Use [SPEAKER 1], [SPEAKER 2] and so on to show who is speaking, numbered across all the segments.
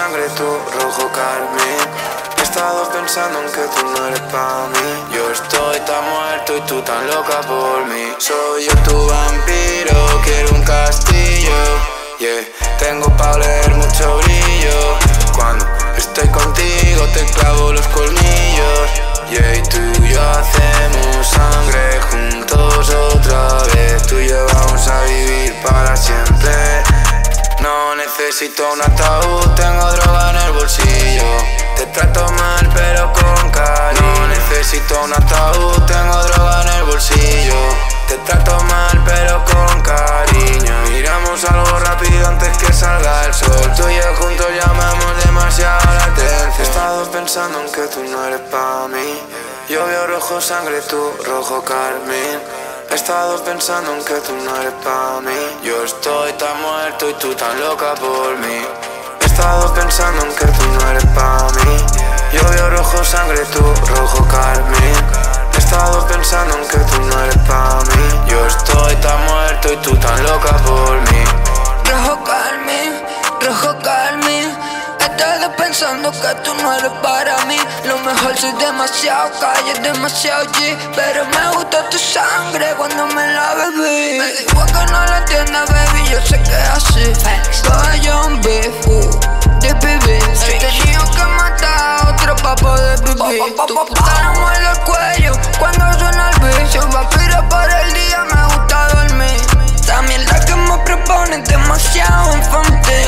[SPEAKER 1] sangre, tú rojo carmín. He estado pensando en que tú no eres pa' mí. Yo estoy tan muerto y tú tan loca por mí. Soy yo tu vampiro, quiero un castillo. Yeah, tengo pa' oler mucho brillo. Cuando estoy contigo te clavo los colmillos. Yeah, y tú y yo hacemos sangre juntos otra vez. Tú y yo vamos a vivir para siempre. No necesito un ataúd, tengo droga en el bolsillo. Te trato mal pero con cariño. No necesito un ataúd, tengo droga en el bolsillo. Te trato mal pero con cariño. Miramos algo rápido antes que salga el sol. Tú y yo juntos llamamos demasiado la atención. He estado pensando en que tú no eres pa' mí. Yo veo rojo sangre, tú rojo carmín. He estado pensando en que tú no eres pa' mí. Yo estoy tan muerto y tú tan loca por mí. He estado pensando en que tú no eres pa' mí. Yo veo rojo sangre, tú rojo carmín. He estado pensando en que tú no eres pa' mí. Yo estoy tan muerto y tú tan loca por mí.
[SPEAKER 2] Rojo carmín, rojo carmín. He estado pensando que tú no eres para mí. Lo mejor soy demasiado calle, demasiado G. Pero me gusta tu sangre cuando me la bebí. Me dijo que no la entiendas, baby, yo sé que es así. John B, de vivir. He tenido que matar a otro pa' poder vivir. Tu puta no muerde el cuello cuando suena el beat. Soy vampiro por el día, me gusta dormir. Esta mierda que me proponen demasiado infantil.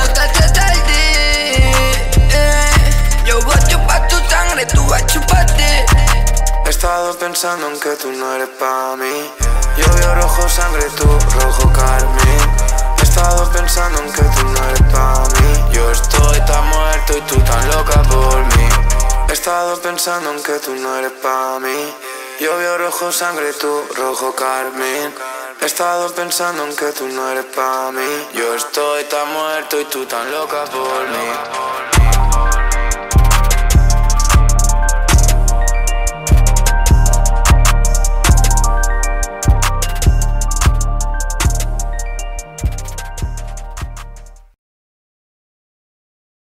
[SPEAKER 2] Yo voy a chupar tu sangre, tú vas a chuparte.
[SPEAKER 1] He estado pensando en que tú no eres pa' mí. Yo veo rojo sangre, tú rojo carmín. He estado pensando en que tú no eres pa' mí. Yo estoy tan muerto y tú tan loca por mí. He estado pensando en que tú no eres pa' mí. Yo veo rojo sangre, tú rojo carmín. He estado pensando en que tú no eres pa' mí. Yo estoy tan muerto y tú tan loca por mí.